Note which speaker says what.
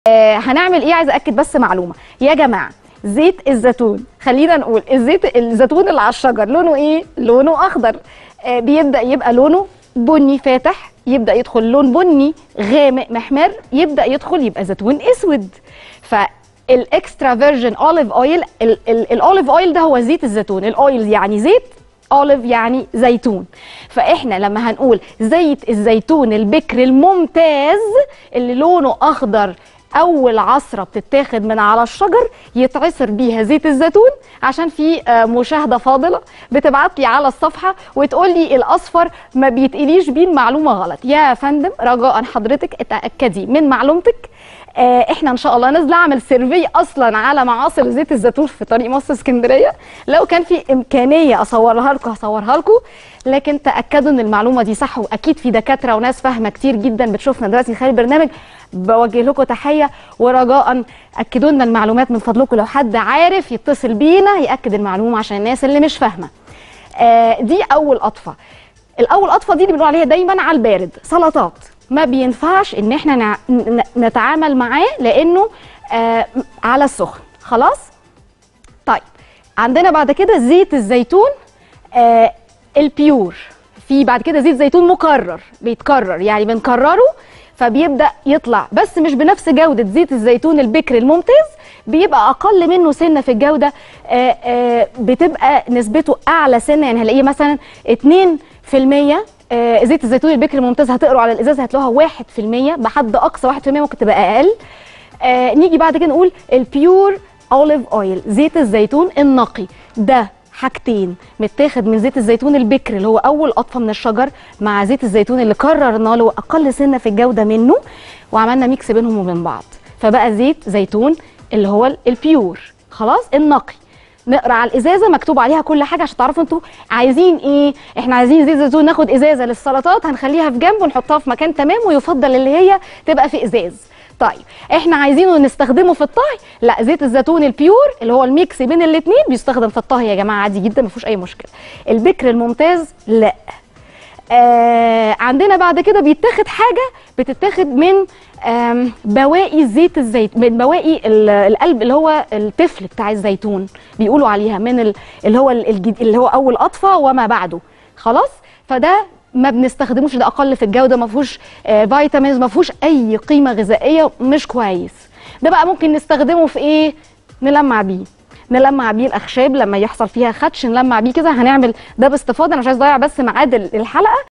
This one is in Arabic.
Speaker 1: هنعمل ايه؟ عايزه اكد بس معلومه يا جماعه. زيت الزيتون، خلينا نقول الزيتون اللي على الشجر لونه ايه؟ لونه اخضر. بيبدا يبقى لونه بني فاتح، يبدا يدخل لون بني غامق محمر، يبدا يدخل يبقى زيتون اسود. فالاكسترا فيرجن اوليف اويل، الاوليف اويل ده هو زيت الزيتون. الاويل يعني زيت، اوليف يعني زيتون. فاحنا لما هنقول زيت الزيتون البكر الممتاز اللي لونه اخضر، اول عصره بتتاخد من على الشجر يتعصر بيها زيت الزيتون. عشان في مشاهده فاضله بتبعت لي على الصفحه وتقول لي الاصفر ما بيتقليش بيه المعلومه غلط. يا فندم رجاء حضرتك اتاكدي من معلومتك. احنا ان شاء الله نازله اعمل سيرفي اصلا على معاصر زيت الزيتون في طريق مصر اسكندريه. لو كان في امكانيه اصورها لكم هصورها لكم، لكن تاكدوا ان المعلومه دي صح. واكيد في دكاتره وناس فاهمه كتير جدا بتشوفنا دلوقتي خلال البرنامج، بوجه لكم تحيه. ورجاء اكدوا لنا المعلومات من فضلكم. لو حد عارف يتصل بينا ياكد المعلومه عشان الناس اللي مش فاهمه. دي اول قطفه. الاول قطفه دي اللي بنقول عليها دايما على البارد. سلطات ما بينفعش ان احنا نتعامل معاه لانه على السخن. خلاص؟ طيب عندنا بعد كده زيت الزيتون البيور. في بعد كده زيت زيتون مكرر، بيتكرر يعني بنكرره فبيبدأ يطلع، بس مش بنفس جودة زيت الزيتون البكر الممتاز، بيبقى أقل منه سنة في الجودة. بتبقى نسبته أعلى سنة، يعني هنلاقيه مثلا 2%. زيت الزيتون البكر الممتاز هتقروا على الإزازة هتلاقوها 1%، بحد أقصى 1%، ممكن تبقى أقل. نيجي بعد كده نقول البيور أوليف أويل، زيت الزيتون النقي. ده حاجتين متاخد من زيت الزيتون البكر اللي هو اول قطفه من الشجر، مع زيت الزيتون اللي قررنا له اقل سنه في الجوده منه، وعملنا ميكس بينهم وبين بعض فبقى زيت زيتون اللي هو البيور. خلاص؟ النقي. نقرا على الازازه مكتوب عليها كل حاجه عشان تعرفوا انتوا عايزين ايه. احنا عايزين زيت زيتون ناخد ازازه للسلطات هنخليها في جنب ونحطها في مكان تمام، ويفضل اللي هي تبقى في ازاز. طيب احنا عايزينه نستخدمه في الطهي، لا، زيت الزيتون البيور اللي هو الميكس بين الاثنين بيستخدم في الطهي يا جماعه عادي جدا، ما فيهوش اي مشكله. البكر الممتاز لا. عندنا بعد كده بيتاخد حاجه بتتاخد من بواقي زيت الزيت، من بواقي القلب اللي هو التفل بتاع الزيتون، بيقولوا عليها من اللي هو اول قطفه وما بعده. خلاص؟ فده ما بنستخدموش، ده اقل في الجوده، ما فيهوش فيتامينز، ما فيهوش اي قيمه غذائيه، مش كويس. ده بقى ممكن نستخدمه في ايه؟ نلمع بيه الاخشاب لما يحصل فيها خدش، نلمع بيه كده. هنعمل ده باستفاضه، انا مش عايز اضيع بس ميعاد الحلقه.